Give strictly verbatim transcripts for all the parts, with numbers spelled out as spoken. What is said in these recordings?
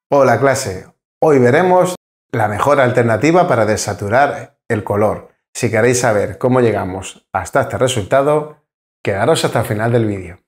Hola clase, hoy veremos la mejor alternativa para desaturar el color. Si queréis saber cómo llegamos hasta este resultado, quedaros hasta el final del vídeo.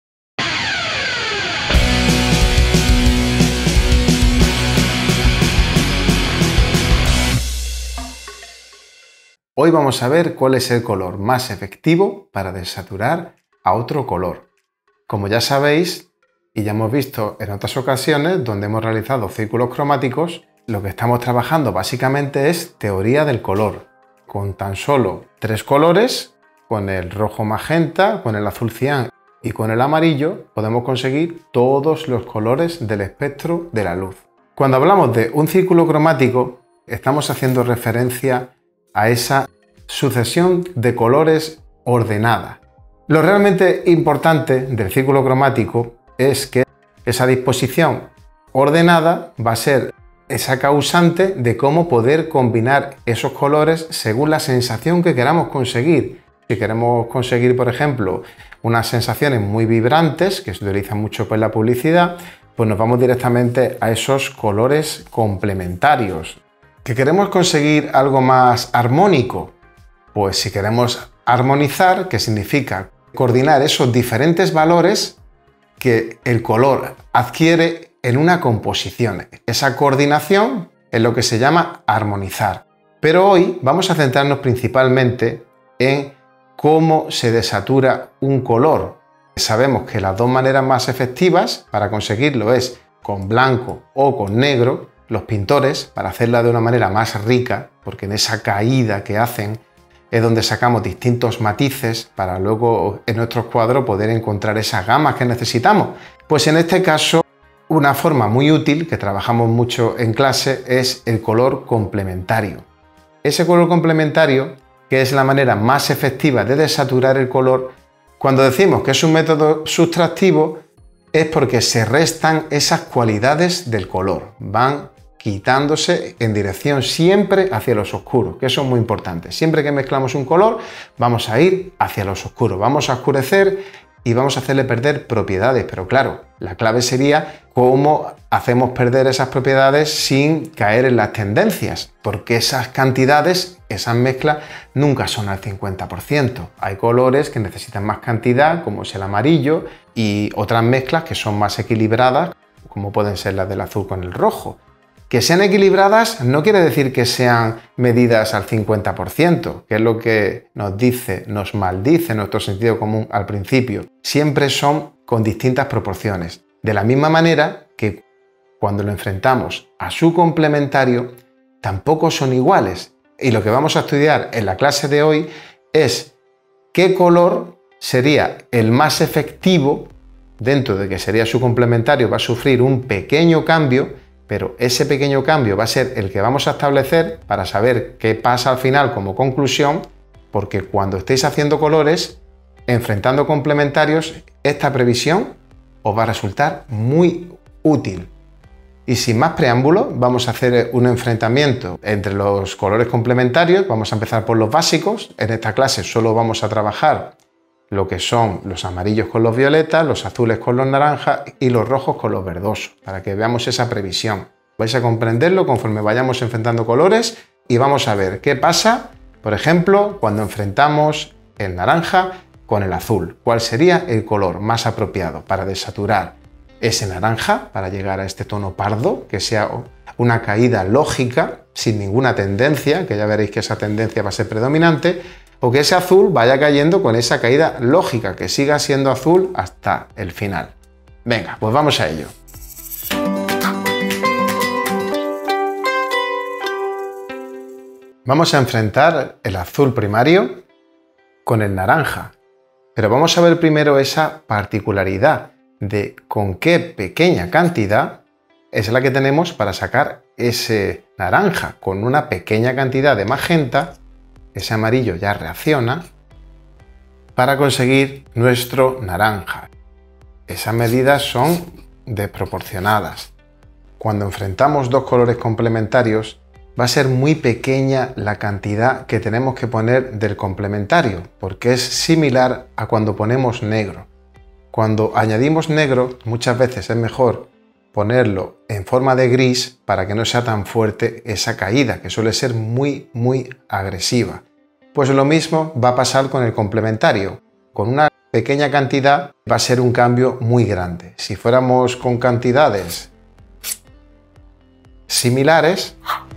Hoy vamos a ver cuál es el color más efectivo para desaturar a otro color. Como ya sabéis, y ya hemos visto en otras ocasiones donde hemos realizado círculos cromáticos, lo que estamos trabajando básicamente es teoría del color. Con tan solo tres colores, con el rojo magenta, con el azul cian y con el amarillo, podemos conseguir todos los colores del espectro de la luz. Cuando hablamos de un círculo cromático, estamos haciendo referencia a esa sucesión de colores ordenada. Lo realmente importante del círculo cromático es que esa disposición ordenada va a ser esa causante de cómo poder combinar esos colores según la sensación que queramos conseguir. Si queremos conseguir, por ejemplo, unas sensaciones muy vibrantes, que se utilizan mucho en la publicidad, pues nos vamos directamente a esos colores complementarios. ¿Que queremos conseguir algo más armónico? Pues si queremos armonizar, que significa coordinar esos diferentes valores que el color adquiere en una composición. Esa coordinación es lo que se llama armonizar. Pero hoy vamos a centrarnos principalmente en cómo se desatura un color. Sabemos que las dos maneras más efectivas para conseguirlo es con blanco o con negro. Los pintores, para hacerla de una manera más rica, porque en esa caída que hacen es donde sacamos distintos matices para luego en nuestros cuadros poder encontrar esas gamas que necesitamos. Pues en este caso, una forma muy útil que trabajamos mucho en clase es el color complementario. Ese color complementario, que es la manera más efectiva de desaturar el color, cuando decimos que es un método sustractivo, es porque se restan esas cualidades del color. Van quitándose en dirección siempre hacia los oscuros, que eso es muy importante. Siempre que mezclamos un color, vamos a ir hacia los oscuros, vamos a oscurecer y vamos a hacerle perder propiedades. Pero claro, la clave sería cómo hacemos perder esas propiedades sin caer en las tendencias, porque esas cantidades, esas mezclas, nunca son al cincuenta por ciento. Hay colores que necesitan más cantidad, como es el amarillo, y otras mezclas que son más equilibradas, como pueden ser las del azul con el rojo. Que sean equilibradas no quiere decir que sean medidas al cincuenta por ciento, que es lo que nos dice, nos maldice nuestro sentido común al principio. Siempre son con distintas proporciones. De la misma manera que cuando lo enfrentamos a su complementario, tampoco son iguales. Y lo que vamos a estudiar en la clase de hoy es qué color sería el más efectivo, dentro de que sería su complementario, va a sufrir un pequeño cambio, pero ese pequeño cambio va a ser el que vamos a establecer para saber qué pasa al final como conclusión, porque cuando estéis haciendo colores, enfrentando complementarios, esta previsión os va a resultar muy útil. Y sin más preámbulo, vamos a hacer un enfrentamiento entre los colores complementarios. Vamos a empezar por los básicos. En esta clase solo vamos a trabajar lo que son los amarillos con los violetas, los azules con los naranjas y los rojos con los verdosos, para que veamos esa previsión. Vais a comprenderlo conforme vayamos enfrentando colores y vamos a ver qué pasa, por ejemplo, cuando enfrentamos el naranja con el azul. ¿Cuál sería el color más apropiado para desaturar ese naranja, para llegar a este tono pardo, que sea una caída lógica, sin ninguna tendencia, que ya veréis que esa tendencia va a ser predominante, o que ese azul vaya cayendo con esa caída lógica, que siga siendo azul hasta el final? Venga, pues vamos a ello. Vamos a enfrentar el azul primario con el naranja, pero vamos a ver primero esa particularidad de con qué pequeña cantidad es la que tenemos para sacar ese naranja. Con una pequeña cantidad de magenta, ese amarillo ya reacciona para conseguir nuestro naranja. Esas medidas son desproporcionadas. Cuando enfrentamos dos colores complementarios, va a ser muy pequeña la cantidad que tenemos que poner del complementario, porque es similar a cuando ponemos negro. Cuando añadimos negro, muchas veces es mejor ponerlo en forma de gris para que no sea tan fuerte esa caída, que suele ser muy, muy agresiva. Pues lo mismo va a pasar con el complementario. Con una pequeña cantidad va a ser un cambio muy grande. Si fuéramos con cantidades similares,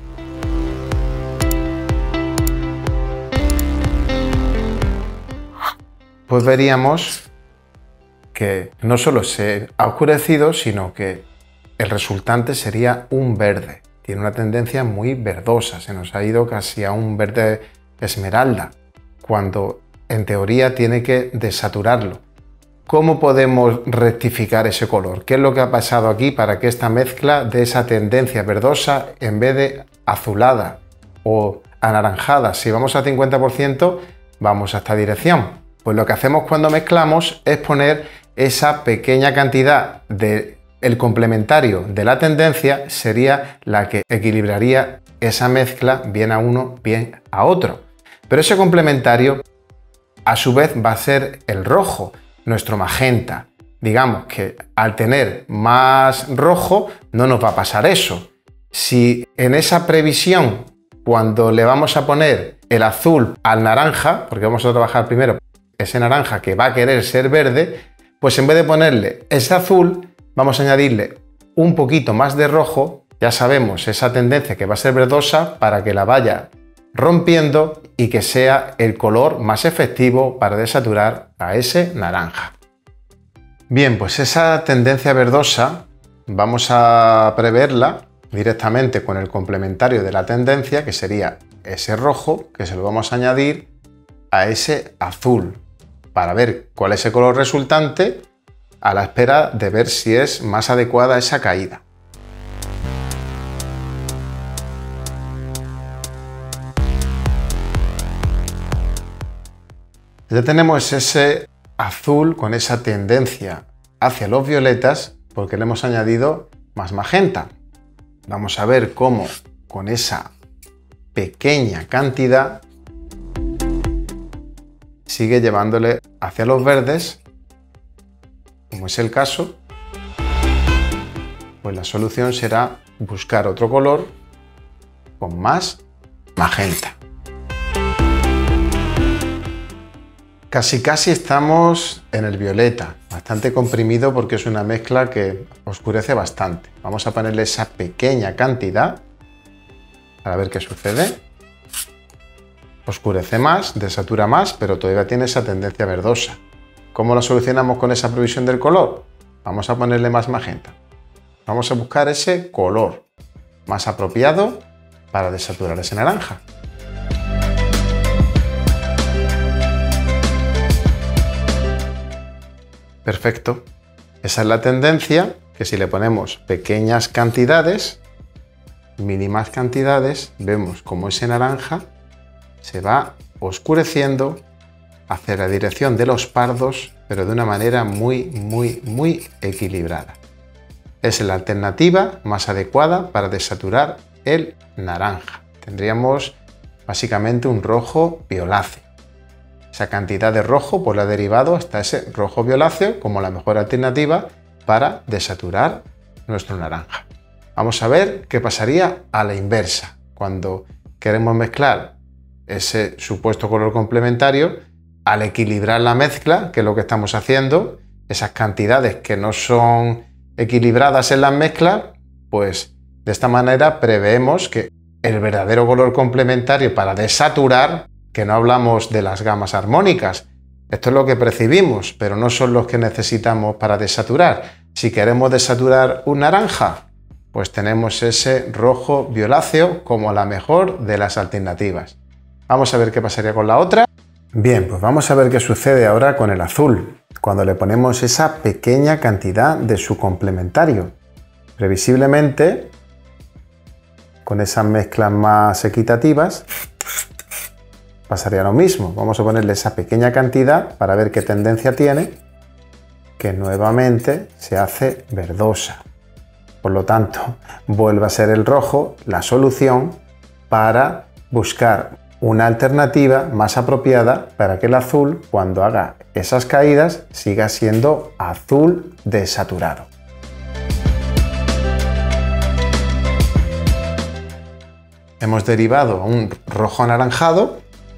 pues veríamos que no solo se ha oscurecido, sino que el resultante sería un verde. Tiene una tendencia muy verdosa, se nos ha ido casi a un verde esmeralda, cuando en teoría tiene que desaturarlo. ¿Cómo podemos rectificar ese color? ¿Qué es lo que ha pasado aquí para que esta mezcla de esa tendencia verdosa, en vez de azulada o anaranjada, si vamos a cincuenta por ciento, vamos a esta dirección? Pues lo que hacemos cuando mezclamos es poner esa pequeña cantidad de el complementario de la tendencia, sería la que equilibraría esa mezcla bien a uno, bien a otro. Pero ese complementario a su vez va a ser el rojo, nuestro magenta. Digamos que al tener más rojo no nos va a pasar eso. Si en esa previsión, cuando le vamos a poner el azul al naranja, porque vamos a trabajar primero ese naranja que va a querer ser verde, pues en vez de ponerle ese azul, vamos a añadirle un poquito más de rojo. Ya sabemos esa tendencia que va a ser verdosa para que la vaya rompiendo y que sea el color más efectivo para desaturar a ese naranja. Bien, pues esa tendencia verdosa vamos a preverla directamente con el complementario de la tendencia, que sería ese rojo, que se lo vamos a añadir a ese azul para ver cuál es el color resultante, a la espera de ver si es más adecuada esa caída. Ya tenemos ese azul con esa tendencia hacia los violetas porque le hemos añadido más magenta. Vamos a ver cómo con esa pequeña cantidad sigue llevándole hacia los verdes, como es el caso. Pues la solución será buscar otro color con más magenta. Casi casi estamos en el violeta, bastante comprimido porque es una mezcla que oscurece bastante. Vamos a ponerle esa pequeña cantidad para ver qué sucede. Oscurece más, desatura más, pero todavía tiene esa tendencia verdosa. ¿Cómo lo solucionamos con esa provisión del color? Vamos a ponerle más magenta. Vamos a buscar ese color más apropiado para desaturar ese naranja. Perfecto. Esa es la tendencia, que si le ponemos pequeñas cantidades, mínimas cantidades, vemos como ese naranja se va oscureciendo hacia la dirección de los pardos, pero de una manera muy, muy, muy equilibrada. Es la alternativa más adecuada para desaturar el naranja. Tendríamos básicamente un rojo violáceo. Esa cantidad de rojo pues la ha derivado hasta ese rojo violáceo como la mejor alternativa para desaturar nuestro naranja. Vamos a ver qué pasaría a la inversa. Cuando queremos mezclar ese supuesto color complementario, al equilibrar la mezcla, que es lo que estamos haciendo, esas cantidades que no son equilibradas en las mezclas, pues de esta manera preveemos que el verdadero color complementario para desaturar, que no hablamos de las gamas armónicas, esto es lo que percibimos, pero no son los que necesitamos para desaturar. Si queremos desaturar un naranja, pues tenemos ese rojo violáceo como la mejor de las alternativas. Vamos a ver qué pasaría con la otra. Bien, pues vamos a ver qué sucede ahora con el azul, cuando le ponemos esa pequeña cantidad de su complementario. Previsiblemente, con esas mezclas más equitativas, pasaría lo mismo. Vamos a ponerle esa pequeña cantidad para ver qué tendencia tiene, que nuevamente se hace verdosa. Por lo tanto, vuelve a ser el rojo la solución para buscar una alternativa más apropiada para que el azul, cuando haga esas caídas, siga siendo azul desaturado. hemos derivado a un rojo anaranjado,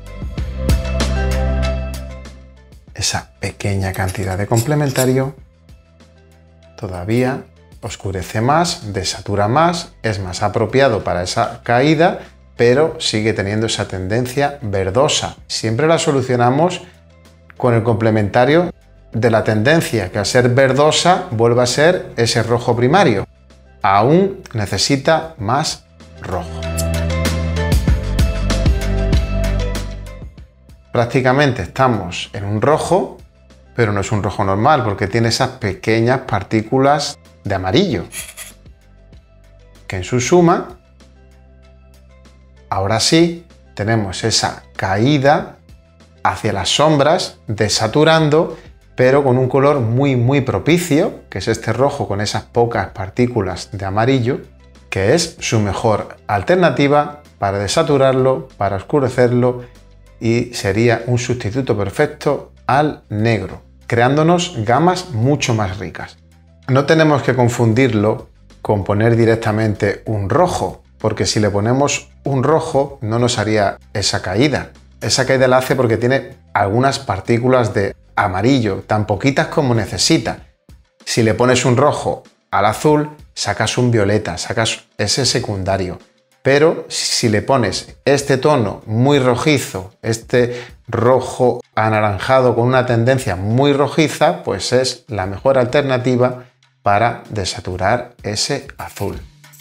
esa pequeña cantidad de complementario todavía oscurece más, desatura más, es más apropiado para esa caída, pero sigue teniendo esa tendencia verdosa. Siempre la solucionamos con el complementario de la tendencia, que al ser verdosa vuelve a ser ese rojo primario. Aún necesita más rojo. Prácticamente estamos en un rojo, pero no es un rojo normal porque tiene esas pequeñas partículas de amarillo, que en su suma, ahora sí, tenemos esa caída hacia las sombras, desaturando, pero con un color muy muy propicio, que es este rojo con esas pocas partículas de amarillo, que es su mejor alternativa para desaturarlo, para oscurecerlo, y sería un sustituto perfecto al negro, creándonos gamas mucho más ricas. No tenemos que confundirlo con poner directamente un rojo, porque si le ponemos un rojo no nos haría esa caída. Esa caída la hace porque tiene algunas partículas de amarillo, tan poquitas como necesita. Si le pones un rojo al azul, sacas un violeta, sacas ese secundario. Pero si le pones este tono muy rojizo, este rojo anaranjado con una tendencia muy rojiza, pues es la mejor alternativa para desaturar ese azul.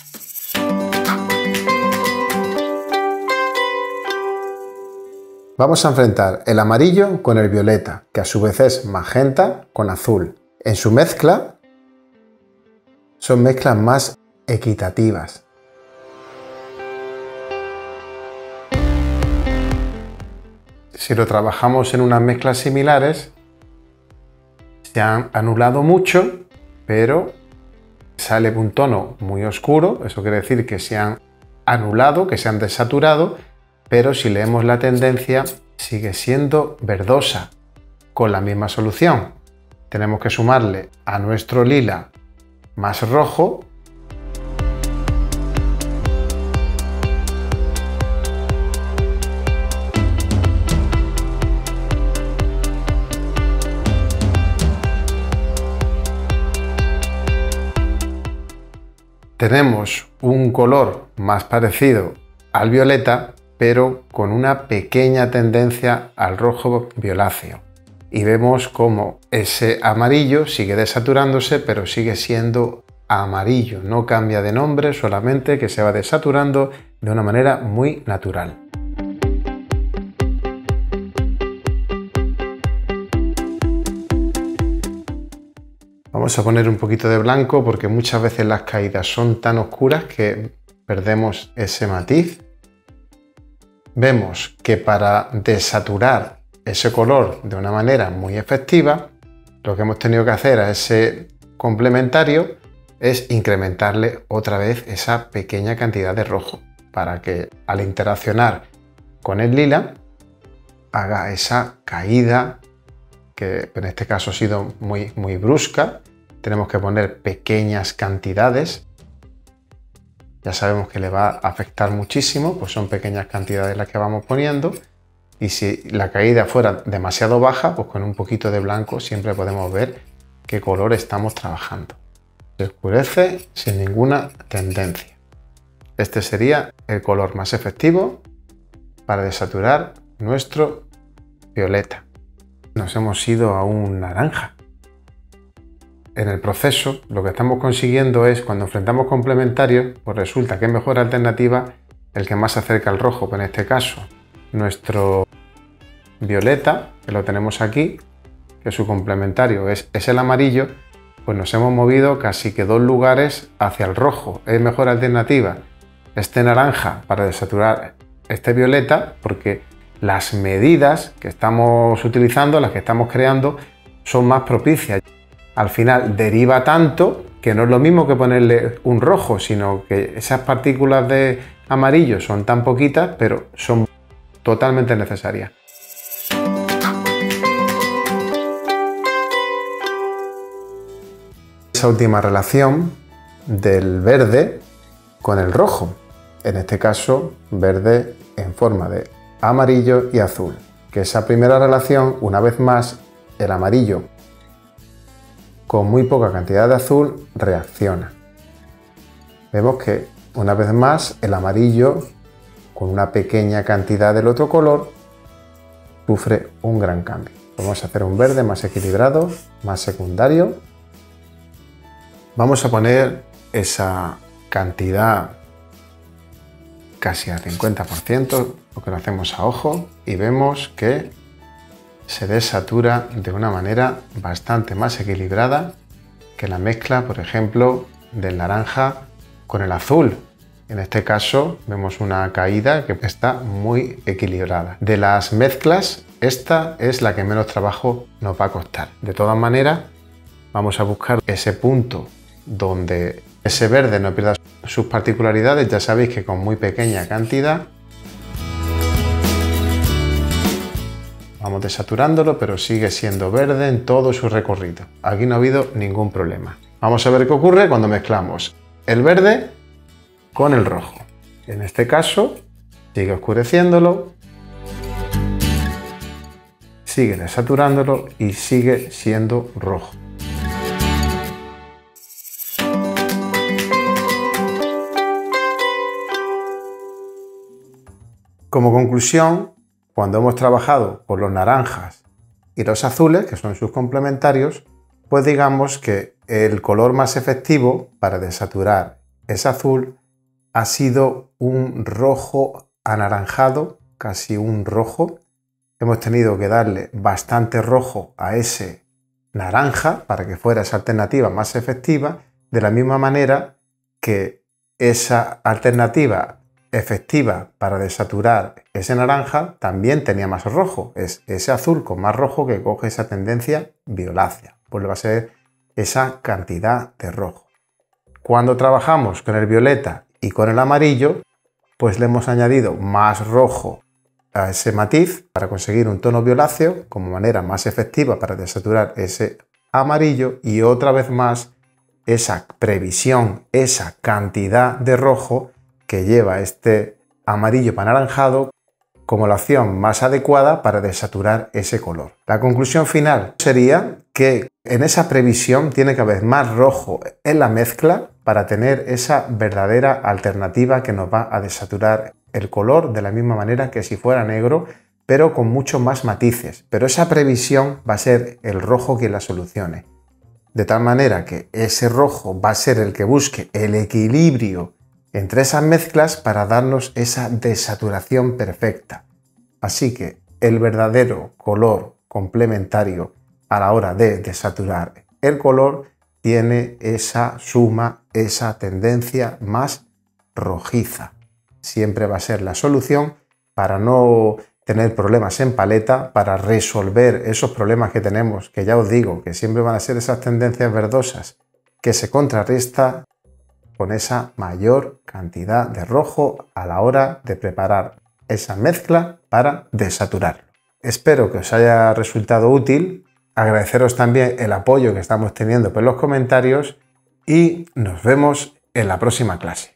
Vamos a enfrentar el amarillo con el violeta, que a su vez es magenta con azul. En su mezcla son mezclas más equitativas. Si lo trabajamos en unas mezclas similares, se han anulado mucho, pero sale un tono muy oscuro. Eso quiere decir que se han anulado, que se han desaturado, pero si leemos la tendencia sigue siendo verdosa, con la misma solución. Tenemos que sumarle a nuestro lila más rojo, tenemos un color más parecido al violeta, pero con una pequeña tendencia al rojo violáceo. Y vemos cómo ese amarillo sigue desaturándose, pero sigue siendo amarillo. No cambia de nombre, solamente que se va desaturando de una manera muy natural. Vamos a poner un poquito de blanco porque muchas veces las caídas son tan oscuras que perdemos ese matiz. Vemos que para desaturar ese color de una manera muy efectiva, lo que hemos tenido que hacer a ese complementario es incrementarle otra vez esa pequeña cantidad de rojo para que al interaccionar con el lila haga esa caída que en este caso ha sido muy, muy brusca. Tenemos que poner pequeñas cantidades. Ya sabemos que le va a afectar muchísimo, pues son pequeñas cantidades las que vamos poniendo. Y si la caída fuera demasiado baja, pues con un poquito de blanco siempre podemos ver qué color estamos trabajando. Se oscurece sin ninguna tendencia. Este sería el color más efectivo para desaturar nuestro violeta. Nos hemos ido a un naranja. En el proceso lo que estamos consiguiendo es, cuando enfrentamos complementarios, pues resulta que es mejor alternativa el que más se acerca al rojo, pues en este caso nuestro violeta, que lo tenemos aquí, que su complementario es, es el amarillo, pues nos hemos movido casi que dos lugares hacia el rojo. Es mejor alternativa este naranja para desaturar este violeta, porque las medidas que estamos utilizando, las que estamos creando, son más propicias. Al final deriva tanto que no es lo mismo que ponerle un rojo, sino que esas partículas de amarillo son tan poquitas, pero son totalmente necesarias. Esa última relación del verde con el rojo. en este caso verde en forma de amarillo y azul. Que esa primera relación, una vez más, el amarillo con muy poca cantidad de azul reacciona. Vemos que una vez más el amarillo con una pequeña cantidad del otro color sufre un gran cambio. Vamos a hacer un verde más equilibrado, más secundario. Vamos a poner esa cantidad casi al cincuenta por ciento, lo que lo hacemos a ojo, y vemos que se desatura de una manera bastante más equilibrada que la mezcla, por ejemplo, del naranja con el azul. En este caso vemos una caída que está muy equilibrada. De las mezclas, esta es la que menos trabajo nos va a costar. De todas maneras, vamos a buscar ese punto donde ese verde no pierda sus particularidades. Ya sabéis que con muy pequeña cantidad vamos desaturándolo, pero sigue siendo verde en todo su recorrido. Aquí no ha habido ningún problema. Vamos a ver qué ocurre cuando mezclamos el verde con el rojo. En este caso sigue oscureciéndolo, sigue desaturándolo y sigue siendo rojo. Como conclusión, cuando hemos trabajado con los naranjas y los azules, que son sus complementarios, pues digamos que el color más efectivo para desaturar ese azul ha sido un rojo anaranjado, casi un rojo. Hemos tenido que darle bastante rojo a ese naranja para que fuera esa alternativa más efectiva, de la misma manera que esa alternativa efectiva para desaturar ese naranja también tenía más rojo. Es ese azul con más rojo que coge esa tendencia violácea. Pues va a ser esa cantidad de rojo. Cuando trabajamos con el violeta y con el amarillo, pues le hemos añadido más rojo a ese matiz para conseguir un tono violáceo como manera más efectiva para desaturar ese amarillo, y otra vez más esa previsión, esa cantidad de rojo que lleva este amarillo anaranjado como la opción más adecuada para desaturar ese color. La conclusión final sería que en esa previsión tiene que haber más rojo en la mezcla para tener esa verdadera alternativa que nos va a desaturar el color de la misma manera que si fuera negro, pero con muchos más matices. Pero esa previsión va a ser el rojo quien la solucione. De tal manera que ese rojo va a ser el que busque el equilibrio entre esas mezclas para darnos esa desaturación perfecta. Así que el verdadero color complementario a la hora de desaturar el color tiene esa suma, esa tendencia más rojiza. Siempre va a ser la solución para no tener problemas en paleta, para resolver esos problemas que tenemos, que ya os digo que siempre van a ser esas tendencias verdosas, que se contrarresta con esa mayor cantidad de rojo a la hora de preparar esa mezcla para desaturarlo. Espero que os haya resultado útil. Agradeceros también el apoyo que estamos teniendo por los comentarios y nos vemos en la próxima clase.